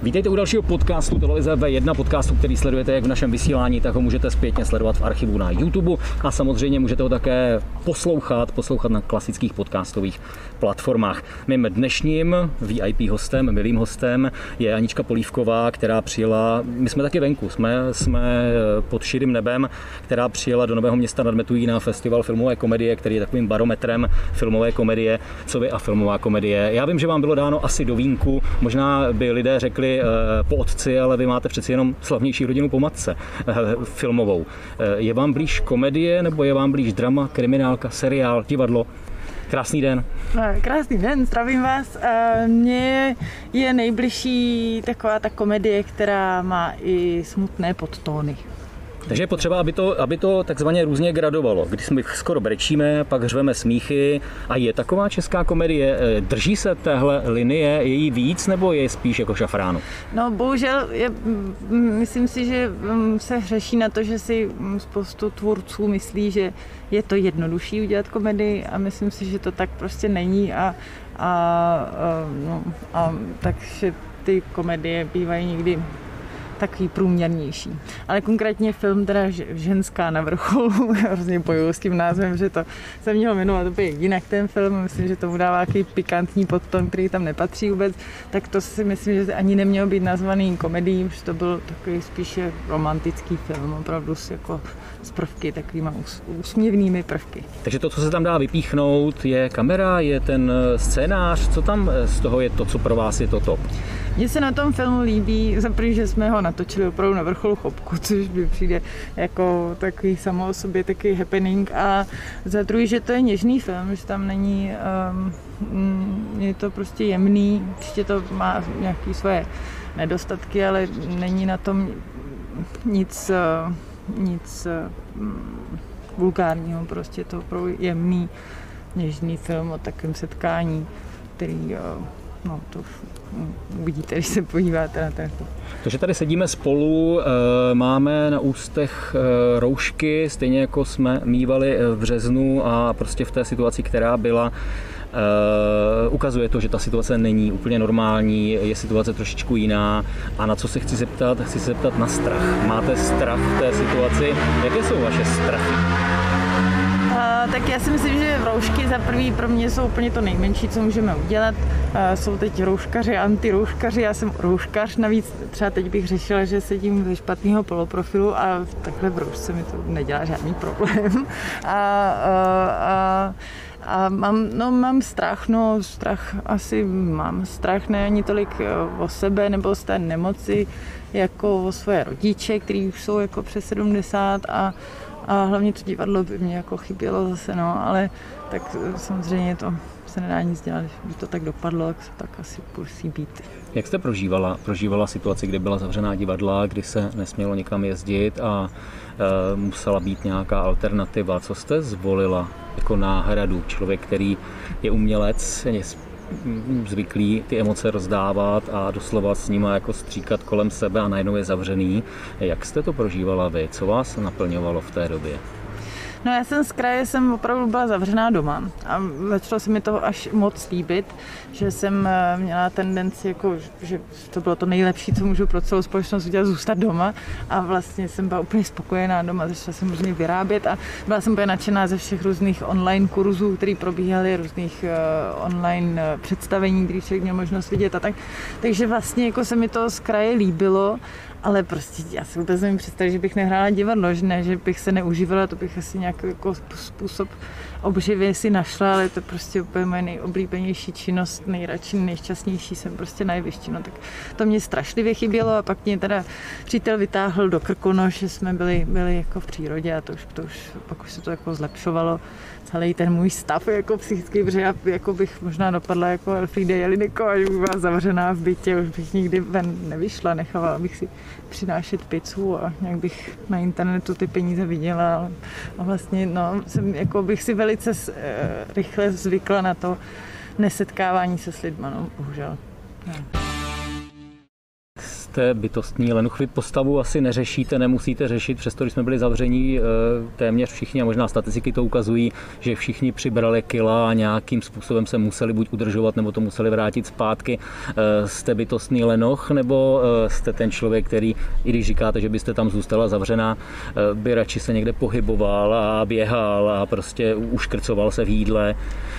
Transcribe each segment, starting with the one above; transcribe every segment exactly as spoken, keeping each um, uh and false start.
Vítejte u dalšího podcastu Televize V jedna, podcastu, který sledujete jak v našem vysílání, tak ho můžete zpětně sledovat v archivu na YouTube a samozřejmě můžete ho také poslouchat, poslouchat na klasických podcastových platformách. Mým dnešním V I P hostem, milým hostem je Anička Polívková, která přijela, my jsme taky venku, jsme, jsme pod širým nebem, která přijela do Nového Města nad Metují na festival filmové komedie, který je takovým barometrem filmové komedie, co vy a filmová komedie. Já vím, že vám bylo dáno asi do vínku, možná by lidé řekli po otci, ale vy máte přeci jenom slavnější rodinu po matce filmovou. Je vám blíž komedie, nebo je vám blíž drama, kriminálka, seriál, divadlo? Krásný den. Krásný den, zdravím vás. Mně je nejbližší taková ta komedie, která má i smutné podtóny. Takže je potřeba, aby to, aby to takzvaně různě gradovalo. Když jsme skoro brečíme, pak řveme smíchy. A je taková česká komedie, drží se téhle linie, je jí víc, nebo je spíš jako šafránu? No bohužel, je, myslím si, že se hřeší na to, že si spoustu tvůrců myslí, že je to jednodušší udělat komedii a myslím si, že to tak prostě není a, a, a, no, a takže ty komedie bývají někdy takový průměrnější. Ale konkrétně film teda Ženská na vrcholu, hrozně bojuju s tím názvem, že to se mělo jmenovat úplně jinak ten film, myslím, že to udává takový pikantní podton, který tam nepatří vůbec, tak to si myslím, že ani nemělo být nazvaný komedií, že to byl takový spíše romantický film, opravdu s, jako, s prvky, takovýma úsměvnými prvky. Takže to, co se tam dá vypíchnout, je kamera, je ten scénář, co tam z toho je to, co pro vás je to top? Mně se na tom filmu líbí, za první, že jsme ho natočili opravdu na vrcholu Chopku, což mi přijde jako takový samo o sobě takový happening, a za druhý, že to je něžný film, že tam není, um, je to prostě jemný, určitě to má nějaké svoje nedostatky, ale není na tom nic, nic um, vulgárního, prostě je to opravdu jemný, něžný film o takovém setkání, který uh, no to uvidíte, když se podíváte na ten. To, že tady sedíme spolu, máme na ústech roušky, stejně jako jsme mívali v březnu a prostě v té situaci, která byla, ukazuje to, že ta situace není úplně normální, je situace trošičku jiná. A na co se chci zeptat? Chci se zeptat na strach. Máte strach v té situaci? Jaké jsou vaše strachy? Uh, tak já si myslím, že roušky za prvý pro mě jsou úplně to nejmenší, co můžeme udělat. Uh, jsou teď rouškaři, antirouškaři, já jsem rouškař, navíc třeba teď bych řešila, že sedím ze špatného poloprofilu a takhle v roušce mi to nedělá žádný problém. A, uh, a A mám, no, mám strach, no strach asi mám strach ne ani tolik o sebe nebo z té nemoci, jako o svoje rodiče, kteří už jsou jako přes sedmdesát a, a hlavně to divadlo by mě jako chybělo zase, no, ale tak samozřejmě to se nedá nic dělat, když to tak dopadlo, tak, tak asi musí být. Jak jste prožívala, prožívala situaci, kdy byla zavřená divadla, kdy se nesmělo nikam jezdit a e, musela být nějaká alternativa? Co jste zvolila jako náhradu? Člověk, který je umělec, je zvyklý ty emoce rozdávat a doslova s nima jako stříkat kolem sebe a najednou je zavřený. Jak jste to prožívala vy? Co vás naplňovalo v té době? No já jsem z kraje, jsem opravdu byla zavřená doma a začalo se mi to až moc líbit, že jsem měla tendenci, jako, že to bylo to nejlepší, co můžu pro celou společnost udělat, zůstat doma a vlastně jsem byla úplně spokojená doma, začala jsem různě vyrábět a byla jsem úplně nadšená ze všech různých online kurzů, které probíhaly, různých uh, online představení, které člověk měl možnost vidět a tak. Takže vlastně jako se mi to z kraje líbilo. Ale prostě já si vůbec nevím představit, že bych nehrála divadlo, že ne, že bych se neužívala, to bych asi nějaký jako způsob obživy si našla, ale to je prostě úplně moje nejoblíbenější činnost, nejradši, nejšťastnější jsem prostě na jevišti, no tak to mě strašlivě chybělo a pak mě teda přítel vytáhl do Krkonoš, že jsme byli, byli jako v přírodě a to už, to už, pak už se to jako zlepšovalo, celý ten můj stav jako psychický, protože já jako bych možná dopadla jako Elfriede Jelinek, až bych byla zavřená v bytě, už bych nikdy ven nevyšla, nechávala bych si přinášet pizzu a nějak bych na internetu ty peníze viděla a vlastně no, jsem, jako bych si velice e, rychle zvykla na to nesetkávání se s lidma, no, bohužel. Ne. máte bytostní lenuch. Vy postavu asi neřešíte, nemusíte řešit, přesto když jsme byli zavření téměř všichni, a možná statistiky to ukazují, že všichni přibrali kila a nějakým způsobem se museli buď udržovat, nebo to museli vrátit zpátky. Jste bytostný lenoch, nebo jste ten člověk, který, i když říkáte, že byste tam zůstala zavřená, by radši se někde pohyboval a běhal a prostě uškrcoval se v jídle?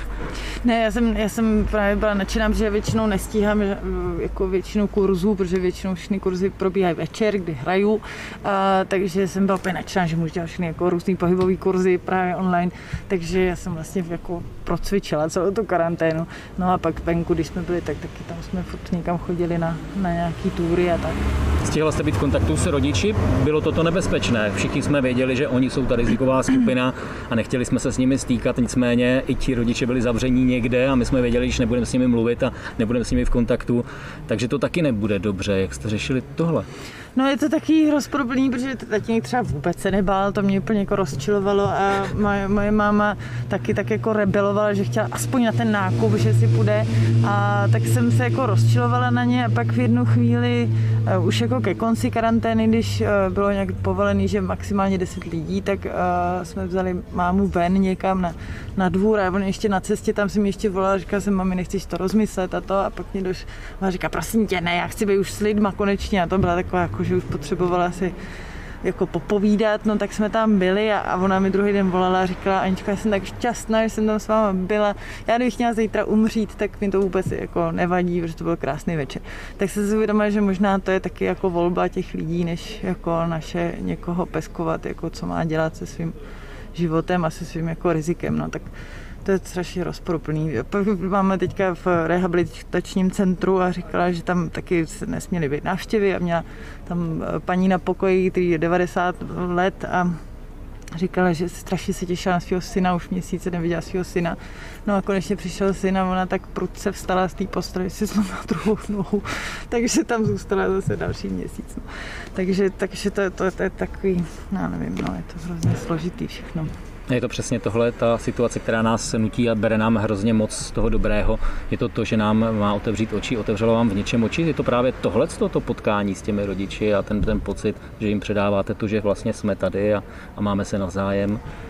Ne, já jsem, já jsem právě byla nadšená, že většinou nestíhám jako většinu kurzů, protože většinou všechny kurzy probíhají večer, kdy hraju, a, takže jsem byla úplně nadšená, že můžu dělat všechny jako různý pohybový kurzy právě online, takže já jsem vlastně jako procvičila celou tu karanténu. No a pak venku, když jsme byli, tak taky tam jsme furt někam chodili na, na nějaký túry a tak. Stihla jste být v kontaktu s rodiči? Bylo toto nebezpečné? Všichni jsme věděli, že oni jsou ta riziková skupina a nechtěli jsme se s nimi stýkat, nicméně i ti rodiče byli zavření někde a my jsme věděli, že nebudeme s nimi mluvit a nebudeme s nimi v kontaktu, takže to taky nebude dobře. Jak jste řešili tohle? No je to taky rozporuplný, protože tatínek třeba vůbec se nebál, to mě úplně jako rozčilovalo a moje, moje máma taky tak jako rebelovala, že chtěla aspoň na ten nákup, že si půjde, a tak jsem se jako rozčilovala na ně a pak v jednu chvíli uh, už jako ke konci karantény, když uh, bylo nějak povolený, že maximálně deset lidí, tak uh, jsme vzali mámu ven někam na, na dvůr a on ještě na cestě tam jsem ještě volala, říkala jsem, mami, nechceš to rozmyslet a to, a pak mě došla a říká, prosím tě, ne, já chci být už s lidma konečně, a to byla taková jako, že už potřebovala si jako popovídat, no tak jsme tam byli a, a ona mi druhý den volala a říkala, Anička, já jsem tak šťastná, že jsem tam s váma byla, já kdybych měla zítra umřít, tak mi to vůbec jako nevadí, protože to byl krásný večer. Tak jsem si uvědomila, že možná to je taky jako volba těch lidí, než jako naše někoho peskovat, jako co má dělat se svým životem a se svým jako rizikem, no tak to je strašně rozporuplný. Máme teďka v rehabilitačním centru a říkala, že tam taky se nesměly být návštěvy a měla tam paní na pokoji, který je devadesát let a říkala, že strašně se těšila na svého syna, už měsíce neviděla svého syna. No a konečně přišel syn a ona tak prudce vstala z té postele, že si zlomila druhou nohu, takže tam zůstala zase další měsíc. No. Takže, takže to, to, to je takový, já nevím, no, je to hrozně složitý všechno. Je to přesně tohle, ta situace, která nás nutí a bere nám hrozně moc z toho dobrého. Je to to, že nám má otevřít oči, otevřelo vám v něčem oči. Je to právě tohle, to potkání s těmi rodiči a ten, ten pocit, že jim předáváte to, že vlastně jsme tady a, a máme se navzájem.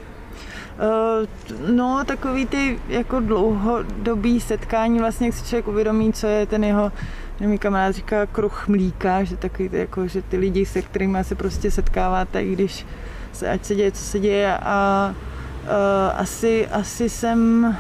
Uh, no, takový ty jako dlouhodobý setkání, vlastně jak si člověk uvědomí, co je ten jeho, můj kamarád říká kruh mlíka, že takový ty, jako, že ty lidi, se kterými se prostě setkáváte, i když se, ať se děje, co se děje, a uh, asi, asi jsem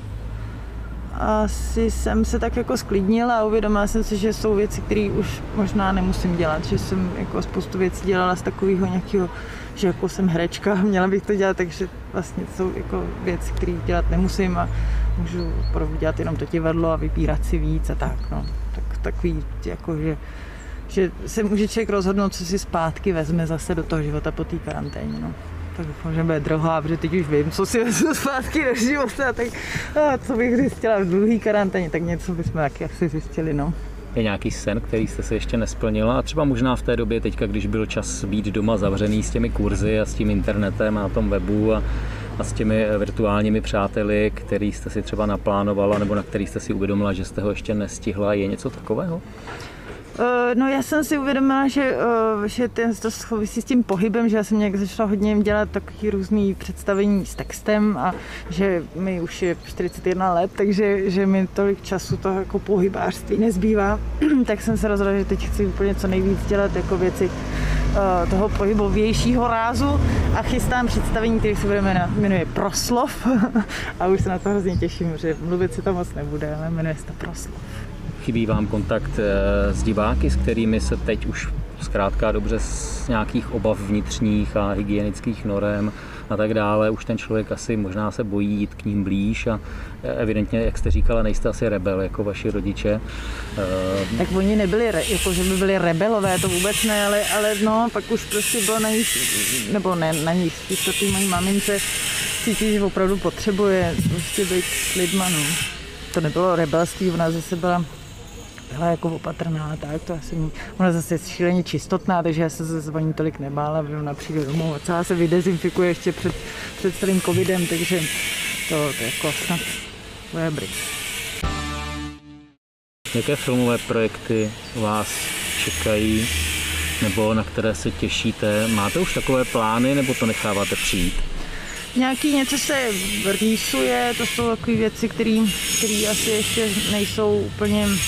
asi jsem se tak jako sklidnila a uvědomila jsem si, že jsou věci, které už možná nemusím dělat, že jsem jako spoustu věcí dělala z takového nějakého, že jako jsem herečka, měla bych to dělat, takže vlastně jsou jako věci, které dělat nemusím a můžu opravdu dělat jenom to divadlo a vybírat si víc a tak, no. Tak, takový, jako, že, že se může člověk rozhodnout, co si zpátky vezme zase do toho života po té karanténě, no. Tak doufám, že bude druhá, protože teď už vím, co si vezmu zpátky do života, tak a co bych zjistila v dlouhý karanténě, tak něco bychom taky asi zjistili, no. Je nějaký sen, který jste se ještě nesplnila a třeba možná v té době teďka, když byl čas být doma zavřený s těmi kurzy a s tím internetem a na tom webu a, a s těmi virtuálními přáteli, který jste si třeba naplánovala nebo na který jste si uvědomila, že jste ho ještě nestihla, je něco takového? No já jsem si uvědomila, že, že to souvisí s tím pohybem, že já jsem nějak začala hodně dělat takový různý představení s textem a že mi už je čtyřicet jedna let, takže že mi tolik času toho jako pohybářství nezbývá, tak jsem se rozhodla, že teď chci úplně co nejvíc dělat jako věci toho pohybovějšího rázu a chystám představení, které se jmenuje Proslov a už se na to hrozně těším, že mluvit si to moc nebude, ale jmenuje se to Proslov. Chybí vám kontakt s diváky, s kterými se teď už zkrátka dobře z nějakých obav vnitřních a hygienických norem a tak dále, už ten člověk asi možná se bojí jít k ním blíž a evidentně, jak jste říkala, nejste asi rebel jako vaši rodiče. Tak oni nebyli, jako že by byli rebelové, to vůbec ne, ale, ale no, pak už prostě bylo na nich, nebo ne na nich, spíš to tý mojí mamince cítí, že opravdu potřebuje prostě být s lidma, no. To nebylo rebelství, ona zase byla byla jako opatrná, tak to asi ona zase je šíleně čistotná, takže já se zase o ní tolik nebála, protože ona přijde domů a celá se vydezinfikuje ještě před, před celým covidem, takže to, to jako snad bude dobrý. Jaké filmové projekty vás čekají, nebo na které se těšíte? Máte už takové plány, nebo to necháváte přijít? Nějaký něco se rýsuje, to jsou takové věci, které asi ještě nejsou úplně um,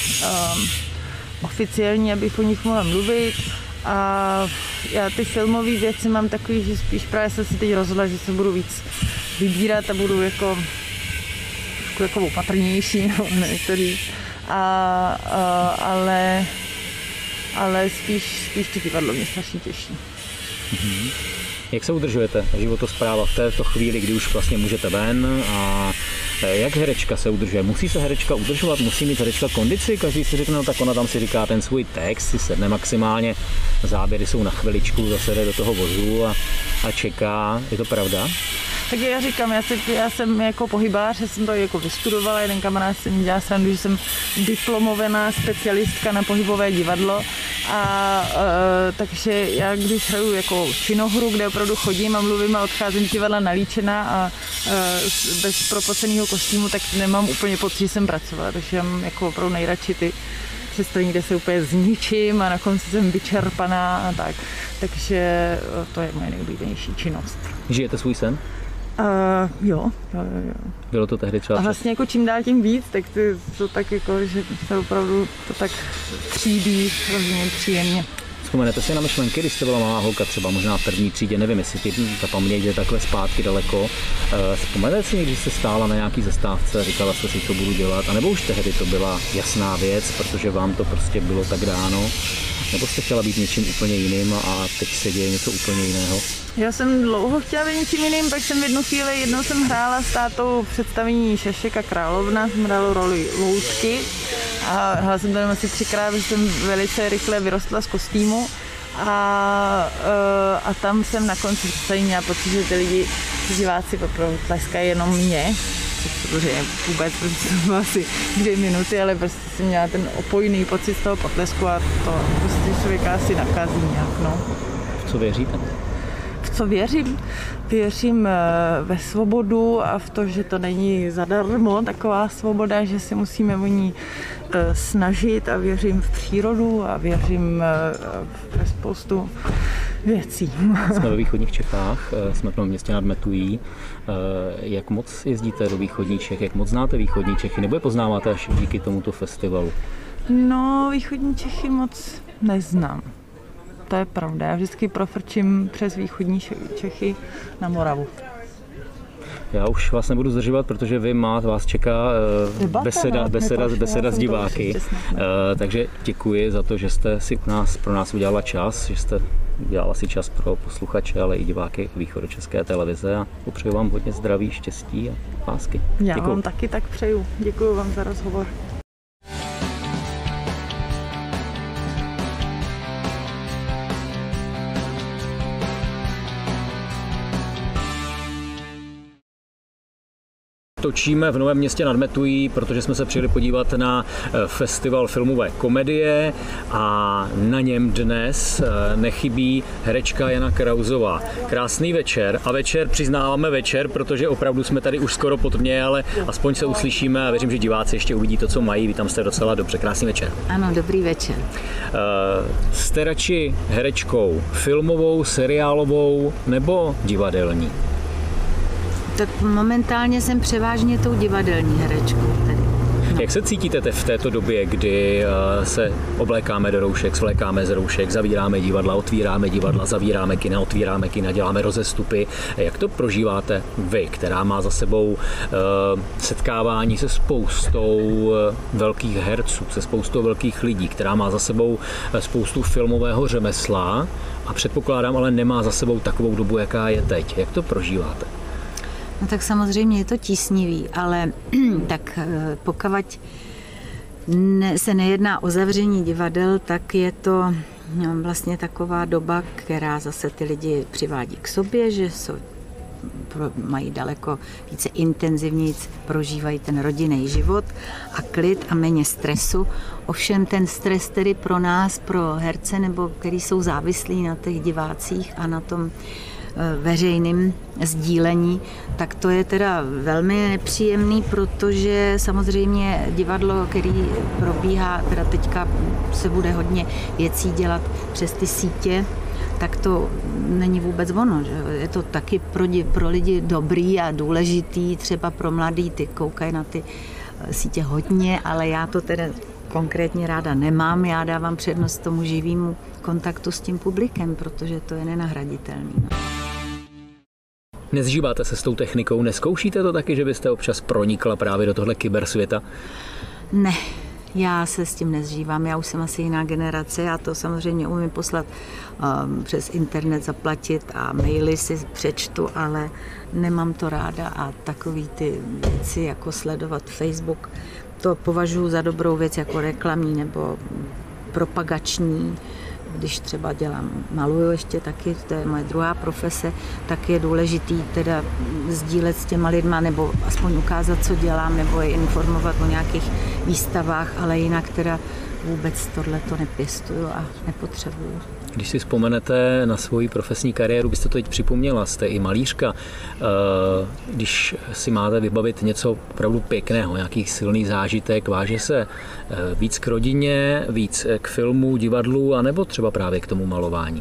oficiální, abych o nich mohla mluvit. A já ty filmové věci mám takový, že spíš právě jsem si teď rozhodla, že se budu víc vybírat a budu jako, jako opatrnější, nevím to říct. A, a, ale, ale spíš, spíš to divadlo mě strašně těší. Mm-hmm. Jak se udržujete životospráva v této chvíli, kdy už vlastně můžete ven a jak herečka se udržuje? Musí se herečka udržovat? Musí mít herečka kondici? Každý si řekne, no tak ona tam si říká ten svůj text, si sedne maximálně, záběry jsou na chviličku, zase jde do toho vozu a, a čeká. Je to pravda? Tak já říkám, já, si, já jsem jako pohybář, já jsem to jako vystudovala, jeden kamarád se mi dělá srandu, že jsem diplomovaná specialistka na pohybové divadlo a e, takže já když hraju jako činohru, kde opravdu chodím a mluvím a odcházím z divadla nalíčená a e, bez propoceného kostýmu, tak nemám úplně pocit, že jsem pracovala, takže mám jako opravdu nejradši ty představení, kde se úplně zničím a na konci jsem vyčerpaná a tak. Takže to je moje nejoblíbenější činnost. Žijete svůj sen? Uh, jo, jo, jo. Bylo to tehdy třeba? A vlastně jako čím dál tím víc, tak ty, to tak jako, že se opravdu to tak třídí hrozně příjemně. Vzpomenete si na myšlenky, když jste byla malá holka, třeba možná v první třídě, nevím, jestli ty ta paměť jde takhle zpátky daleko. Vzpomenete si někdy, když jste stála na nějaký zastávce a říkala jste si, co budu dělat, a nebo už tehdy to byla jasná věc, protože vám to prostě bylo tak dáno, nebo jste chtěla být něčím úplně jiným a teď se děje něco úplně jiného? Já jsem dlouho chtěla být něčím jiným, pak jsem v jednu chvíli, jednou jsem hrála s tátou v představení Šešek a královna, jsem hrála roli Loutky a hrála jsem tam asi třikrát, protože jsem velice rychle vyrostla z kostýmu a, a tam jsem na konci představení měla pocit, že ty lidi, ty diváci opravdu tleskají jenom mě, protože vůbec, protože to bylo asi dvě minuty, ale prostě jsem měla ten opojný pocit z toho potlesku a to prostě člověka asi nakazí nějak, no. V co věříte? V co věřím? Věřím ve svobodu a v to, že to není zadarmo, taková svoboda, že si musíme o ní snažit a věřím v přírodu a věřím ve spoustu věcí. Jsme ve východních Čechách, jsme v městě nad Metují. Jak moc jezdíte do východních Čech, jak moc znáte východní Čechy, nebo je poznáváte až díky tomuto festivalu? No, východní Čechy moc neznám. To je pravda, já vždycky profrčím přes východní Čechy na Moravu. Já už vás nebudu zdržovat, protože vy máte, vás čeká Debata, beseda, no, beseda, beseda, beseda s diváky. Uh, takže děkuji za to, že jste si u nás, pro nás udělala čas, že jste dělala si čas pro posluchače, ale i diváky Východočeské televize a popřeju vám hodně zdraví, štěstí a lásky. Já děkuju. vám taky tak přeju. Děkuji vám za rozhovor. Točíme v Novém Městě nad Metují, protože jsme se přijeli podívat na festival filmové komedie a na něm dnes nechybí herečka Jana Krausová. Krásný večer a večer přiznáváme večer, protože opravdu jsme tady už skoro po tmě, ale aspoň se uslyšíme a věřím, že diváci ještě uvidí to, co mají. Vy tam jste docela dobře. Krásný večer. Ano, dobrý večer. Jste radši herečkou filmovou, seriálovou nebo divadelní? Tak momentálně jsem převážně tou divadelní herečkou tady. No. Jak se cítíte v této době, kdy se oblékáme do roušek, svlékáme z roušek, zavíráme divadla, otvíráme divadla, zavíráme kina, otvíráme kina, děláme rozestupy. Jak to prožíváte vy, která má za sebou setkávání se spoustou velkých herců, se spoustou velkých lidí, která má za sebou spoustu filmového řemesla a předpokládám, ale nemá za sebou takovou dobu, jaká je teď. Jak to prožíváte? No tak samozřejmě je to tísnivý, ale tak pokud ne, se nejedná o zavření divadel, tak je to no, vlastně taková doba, která zase ty lidi přivádí k sobě, že jsou mají daleko více intenzivněji, prožívají ten rodinný život a klid a méně stresu. Ovšem ten stres tedy pro nás, pro herce, nebo který jsou závislí na těch divácích a na tom veřejným sdílení, tak to je teda velmi nepříjemný, protože samozřejmě divadlo, který probíhá, teda teďka se bude hodně věcí dělat přes ty sítě, tak to není vůbec ono. Že? Je to taky pro, pro lidi dobrý a důležitý, třeba pro mladý, ty koukají na ty sítě hodně, ale já to teda konkrétně ráda nemám, já dávám přednost tomu živému kontaktu s tím publikem, protože to je nenahraditelný. No. Nezžíváte se s tou technikou, neskoušíte to taky, že byste občas pronikla právě do tohle kybersvěta? Ne, já se s tím nezžívám, já už jsem asi jiná generace, já to samozřejmě umím poslat um, přes internet, zaplatit a maily si přečtu, ale nemám to ráda a takový ty věci jako sledovat Facebook, to považuji za dobrou věc jako reklamní nebo propagační. Když třeba dělám, maluju ještě taky, to je moje druhá profese, tak je důležitý teda sdílet s těma lidma nebo aspoň ukázat, co dělám, nebo je informovat o nějakých výstavách, ale jinak teda vůbec tohleto nepěstuju a nepotřebuju. Když si vzpomenete na svoji profesní kariéru, byste to teď připomněla, jste i malířka. Když si máte vybavit něco opravdu pěkného, nějaký silný zážitek, váže se víc k rodině, víc k filmu, divadlu, anebo třeba právě k tomu malování?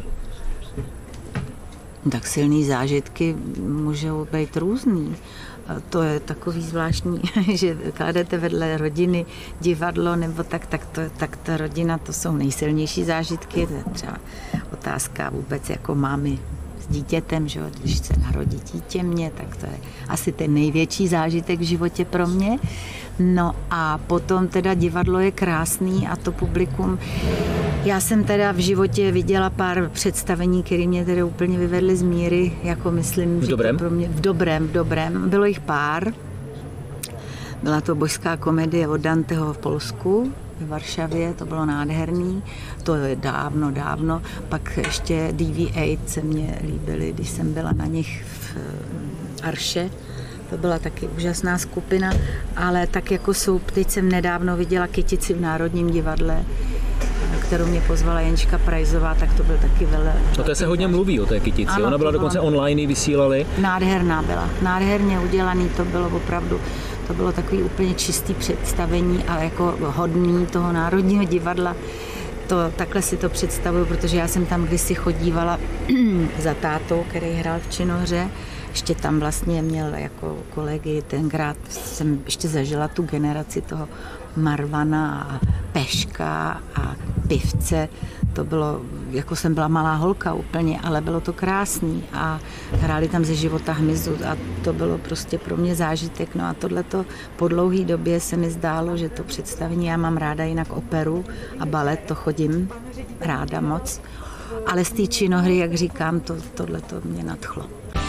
Tak silný zážitky můžou být různý. To je takový zvláštní, že kladete vedle rodiny divadlo, nebo tak, tak, to, tak ta rodina, to jsou nejsilnější zážitky. To je třeba otázka vůbec jako mámy s dítětem, že když se narodí dítě mě, tak to je asi ten největší zážitek v životě pro mě. No a potom teda divadlo je krásný a to publikum. Já jsem teda v životě viděla pár představení, které mě teda úplně vyvedly z míry, jako myslím, v dobrém? Pro mě, v dobrém, v dobrém. Bylo jich pár. Byla to božská komedie od Danteho v Polsku, v Varšavě, to bylo nádherný. To je dávno, dávno. Pak ještě D V osm se mě líbily, když jsem byla na nich v Arše. To byla taky úžasná skupina, ale tak jako jsou, teď jsem nedávno viděla Kytici v Národním divadle, kterou mě pozvala Jenčka Prajzová, tak to byl taky vele. No to se hodně mluví o té Kytici, ano, ona byla dokonce byla... online, ji vysílali. Nádherná byla, nádherně udělaný, to bylo opravdu, to bylo takový úplně čistý představení a jako hodný toho Národního divadla. To, takhle si to představuju, protože já jsem tam kdysi chodívala za tátou, který hrál v činohře. Ještě tam vlastně měl jako kolegy, tenkrát jsem ještě zažila tu generaci toho Marvana a Peška a Pivce. To bylo, jako jsem byla malá holka úplně, ale bylo to krásný a hráli tam ze života hmyzu a to bylo prostě pro mě zážitek. No a tohleto po dlouhé době se mi zdálo, že to představení, já mám ráda jinak operu a balet, to chodím ráda moc, ale z té činohry, jak říkám, to, tohleto mě nadchlo.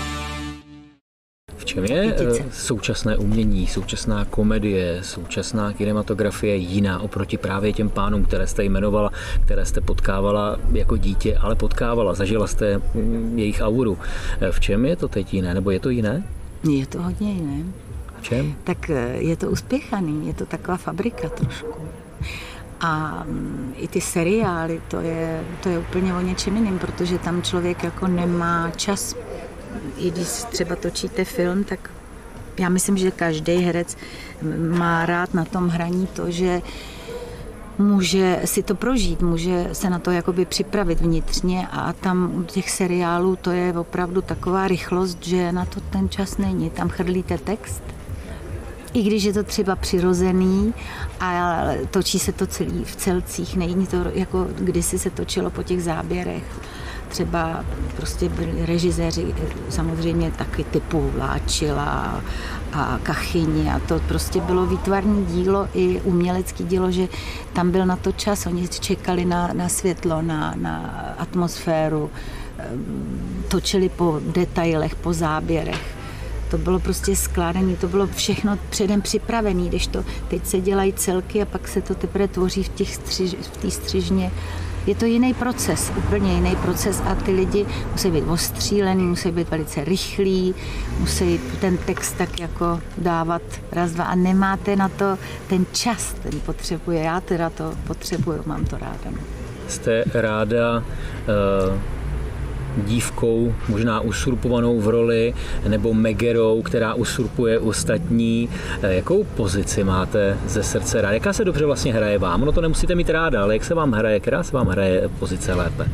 V čem je současné umění, současná komedie, současná kinematografie jiná oproti právě těm pánům, které jste jmenovala, které jste potkávala jako dítě, ale potkávala, zažila jste jejich auru. V čem je to teď jiné, nebo je to jiné? Je to hodně jiné. V čem? Tak je to uspěchaný, je to taková fabrika trošku. A i ty seriály, to je, to je úplně o něčem jiným, protože tam člověk jako nemá čas. I když třeba točíte film, tak já myslím, že každý herec má rád na tom hraní to, že může si to prožít, může se na to jakoby připravit vnitřně a tam u těch seriálů to je opravdu taková rychlost, že na to ten čas není. Tam chrlíte text, i když je to třeba přirozený a točí se to celý v celcích, není to jako kdysi se točilo po těch záběrech. Třeba prostě byli režiséři samozřejmě taky typu Vláčila a Kachyni a to prostě bylo výtvarné dílo i umělecké dílo, že tam byl na to čas, oni čekali na, na světlo, na, na atmosféru, točili po detailech, po záběrech. To bylo prostě skládané, to bylo všechno předem připravené, když to teď se dělají celky a pak se to teprve tvoří v té střiž, v té střižně. je to jiný proces, úplně jiný proces a ty lidi musí být ostřílený, musí být velice rychlí, musí ten text tak jako dávat raz, dva a nemáte na to ten čas, ten potřebuje, já teda to potřebuju, mám to ráda. Jste ráda uh... dívkou, možná usurpovanou v roli, nebo megerou, která usurpuje ostatní. Jakou pozici máte ze srdce ráda? Jaká se dobře vlastně hraje vám? No to nemusíte mít ráda, ale jak se vám hraje? Která se vám hraje pozice lépe?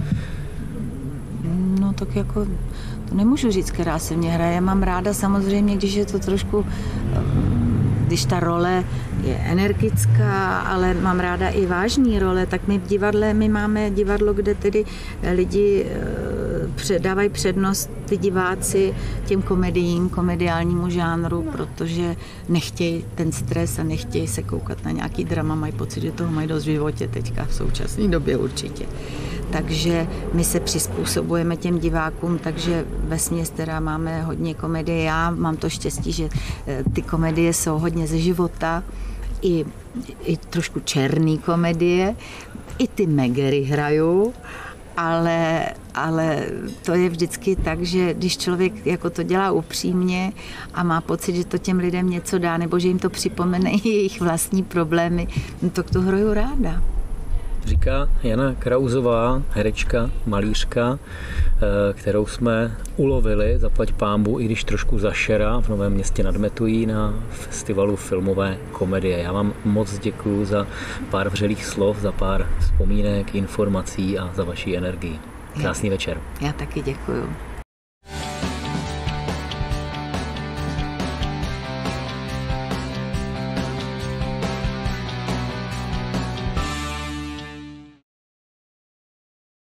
No tak jako, to nemůžu říct, která se mě hraje. Já mám ráda samozřejmě, když je to trošku, když ta role je energická, ale mám ráda i vážný role, tak my v divadle, my máme divadlo, kde tedy lidi předávají přednost ty diváci těm komediím, komediálnímu žánru, protože nechtějí ten stres a nechtějí se koukat na nějaký drama, mají pocit, že toho mají dost v životě teďka v současné době určitě. Takže my se přizpůsobujeme těm divákům, takže vesměs teda máme hodně komedie. Já mám to štěstí, že ty komedie jsou hodně ze života, i, i trošku černý komedie, i ty megery hraju, ale, ale to je vždycky tak, že když člověk jako to dělá upřímně a má pocit, že to těm lidem něco dá, nebo že jim to připomene jejich vlastní problémy, no to to hraju ráda. Říká Jana Krausová, herečka, malířka, kterou jsme ulovili, zaplať pánbu, i když trošku zašera v Novém Městě nad Metují na festivalu filmové komedie. Já vám moc děkuju za pár vřelých slov, za pár vzpomínek, informací a za vaši energii. Krásný večer. Já taky děkuju.